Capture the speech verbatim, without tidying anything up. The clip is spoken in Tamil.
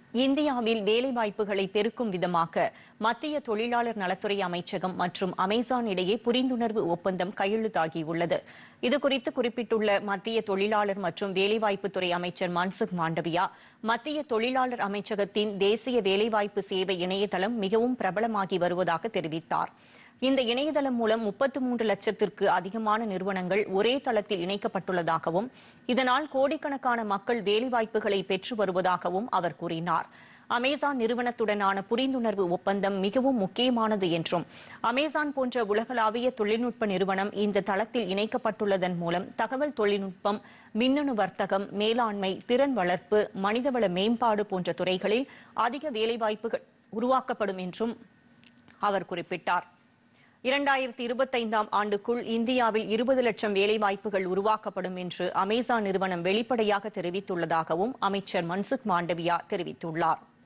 இந்தியாவில் வேலைவாய்ப்புகளை பெருக்கும் விதமாக மத்திய தொழிலாளர் நலத்துறை அமைச்சகம் மற்றும் அமேசான் இடையே புரிந்துணர்வு ஒப்பந்தம் கையெழுத்தாகியுள்ளது. இதுகுறித்து குறிப்பிட்டுள்ள மத்திய தொழிலாளர் மற்றும் வேலைவாய்ப்புத்துறை அமைச்சர் மன்சுக் மாண்டவியா, மத்திய தொழிலாளர் அமைச்சகத்தின் தேசிய வேலைவாய்ப்பு சேவை இணையதளம் மிகவும் பிரபலமாகி வருவதாக தெரிவித்தார். இந்த இணையதளம் மூலம் முப்பத்து மூன்று லட்சத்திற்கு அதிகமான நிறுவனங்கள் ஒரே தளத்தில் இணைக்கப்பட்டுள்ளதாகவும், இதனால் கோடிக்கணக்கான மக்கள் வேலைவாய்ப்புகளை பெற்று வருவதாகவும் அவர் கூறினார். அமேசான் நிறுவனத்துடனான புரிந்துணர்வு ஒப்பந்தம் மிகவும் முக்கியமானது என்றும், அமேசான் போன்ற உலகளாவிய தொழில்நுட்ப நிறுவனம் இந்த தளத்தில் இணைக்கப்பட்டுள்ளதன் மூலம் தகவல் தொழில்நுட்பம், மின்னணு வர்த்தகம், மேலாண்மை, திறன் வளர்ப்பு, மனிதவள மேம்பாடு போன்ற துறைகளில் அதிக வேலைவாய்ப்புகள் உருவாக்கப்படும் என்றும் அவர் குறிப்பிட்டார். இரண்டாயிரத்தி இருபத்தைந்தாம் ஆண்டுக்குள் இந்தியாவில் இருபது லட்சம் வேலைவாய்ப்புகள் உருவாக்கப்படும் என்று அமேசான் நிறுவனம் வெளிப்படையாக தெரிவித்துள்ளதாகவும் அமைச்சர் மன்சுக் மாண்டவியா தெரிவித்துள்ளார்.